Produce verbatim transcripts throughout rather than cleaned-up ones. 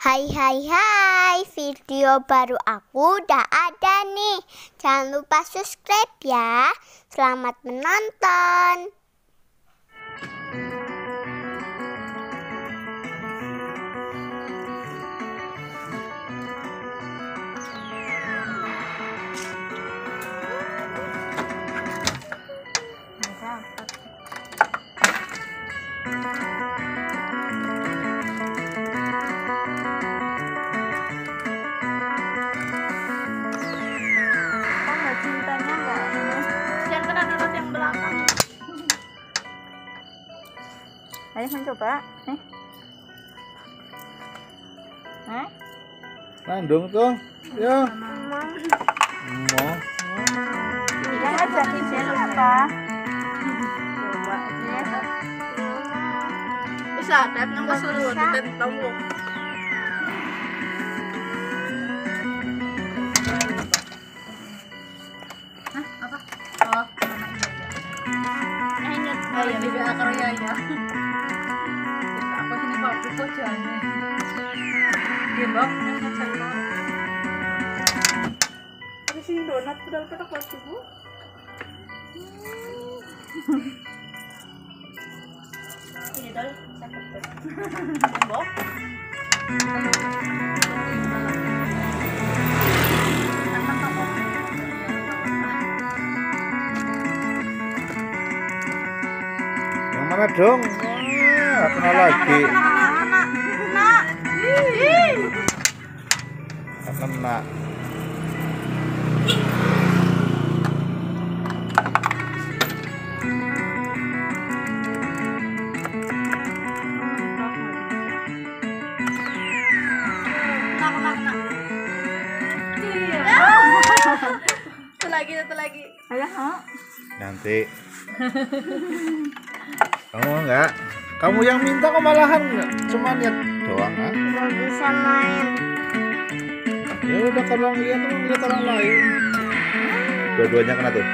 Hai hai hai, video baru aku udah ada nih. Jangan lupa subscribe ya. Selamat menonton. Ayo mencoba, nih. Eh? Nandung tuh, ya. Mau. Yang ajakin siapa? Coba aja. Bisa, tap nang kesuruh, tap tamu. Hah, apa? Oh, nama ini ya. Eh, ingat. Oh, ya, bibi akar ya ya. Aku sini kok aku jane. Dia mbak, nasa cerita. Ada sini donat pedal-pedal buat ibu. Ini dol, sakit tuh. Mbok. Yang mana dong? Ah, kena lagi. Nak. Kena. Satu lagi, satu lagi. Ayo, ha? Nanti. Kamu enggak? Kamu yang minta kok malahan cuma lihat doang, ah? Gak bisa main. Ya udah kalau lihat orang lihat orang lain. Dua-duanya kena tuh.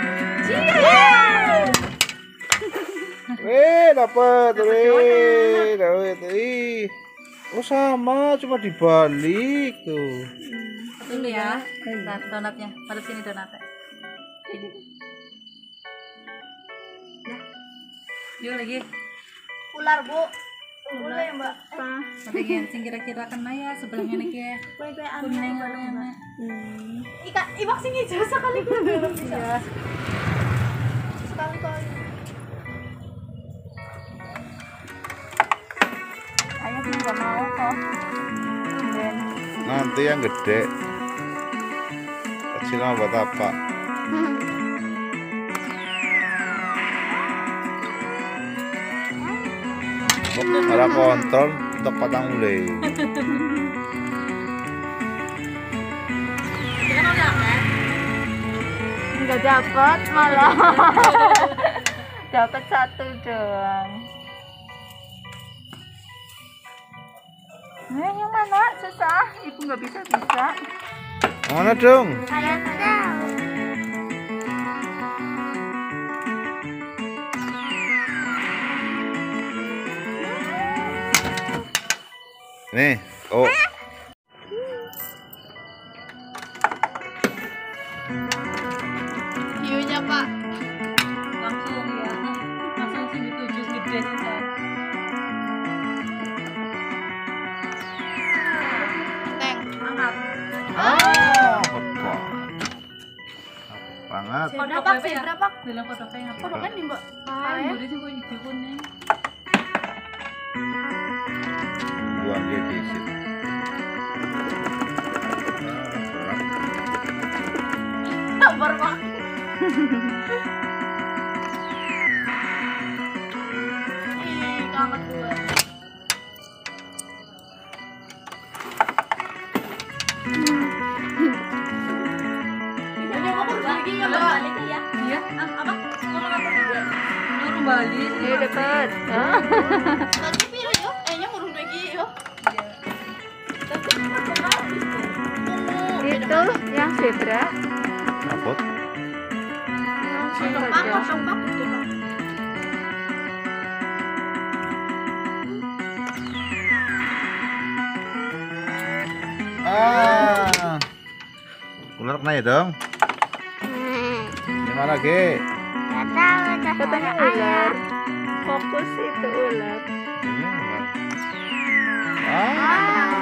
Eh, dapat, eh, dapat, ih. Oh sama, cuma dibalik tuh. Dulu ya, nah, donatnya. Pada sini donatnya. Ini. Ya. Yuk lagi. Ular, Bu. Ular ya, Mbak. Ada yang sing kira-kira kena ya sebelahnya nih ya. Kuning warnanya. Hmm. Ika, ibak sing hijau sekali belum bisa. Sekali-kali. Ayo nggak mau kok. Ben. Nanti yang gede. Kecil mah buat apa? Kok ada kontrol untuk patang mulai. Kita mau dapat. Nggak dapat malah. Dapat satu doang. Nah, yang mana? Susah. Ibu nggak bisa bisa. Mana dong? Saya tahu. Nih, oh. View-nya, Pak. Langsung ya. Langsung sini tujuh gede sih. Teng, angkat. Ah, hebat. Banget. Berapa sih? Berapa? Bilang kodoknya apa? Kodoknya nih, Mbak. Ah, jadi sih gue hijau kuning. Buang dia di situ. Tak berapa? Ih, kamat gue. Ini mau lagi ya, Mbak? Iya. Iya. Apa? Mau apa juga? Nyuruh balik. Ini dapat. Tadi piro yo? Eh, nya murung lagi yo. Iya. Tapi apa habis tuh? Itu yang zebra. Rapot. Tempat, tempat itu. Ah. Ular kena ya dong. Gimana lagi? Gak tahu, udah Katanya ada ayam. ular. Fokus itu ular. Ini ular. Ah.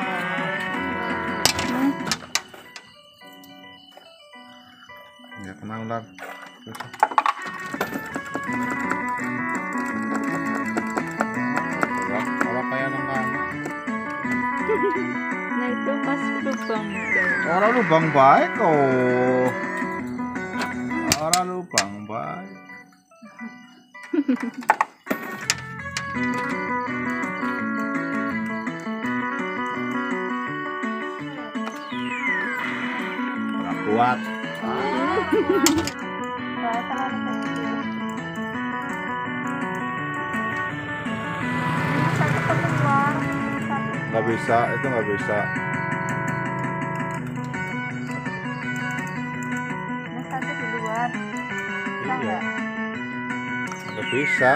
Ya kena ular. Susah. Ular, ular kayak nengkan. Nah itu pas lubang guys. Orang lubang baik kok. Orang lubang baik. Kurang kuat. Nggak bisa, itu nggak bisa. Ini satu di luar. Iya. Nggak bisa.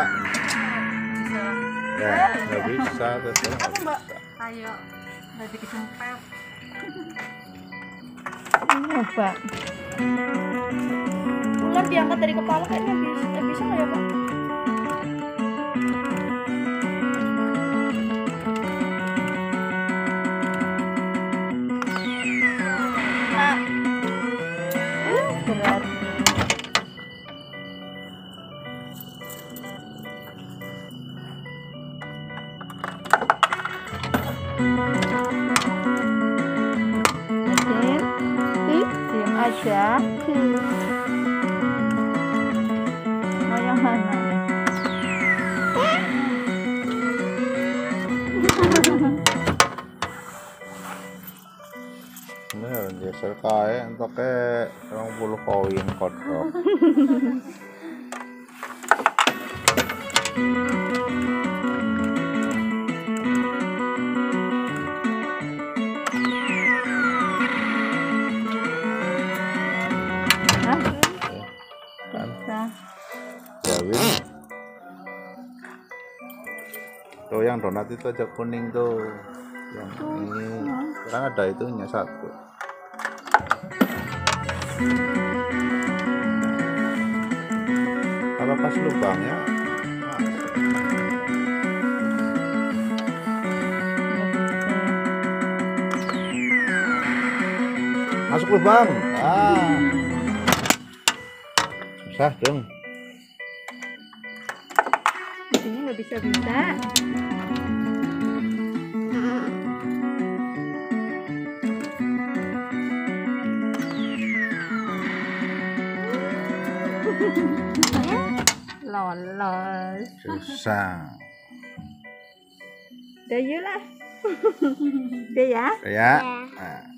Ya, nggak bisa. Terus nggak bisa. Ayo, udah dikecempet. Ini Pak. Ular diangkat dari kepala kayaknya bisa, eh, bisa nggak ya Pak? Nah, Berat. Yasin, diam aja. Mau yang mana? Ini ya geser kae entuk ke dua puluh koin kodok. Hah? Kan Bisa. Jawin. Tuh yang donat itu aja kuning tuh. Yang ini sekarang ada itunya satu. Kalau pas lubangnya masuk lubang. Ah. Susah dong. Di sini nggak bisa-bisa. Lolos. Susah. Udah yuk lah. Udah ya. Ya. Nah.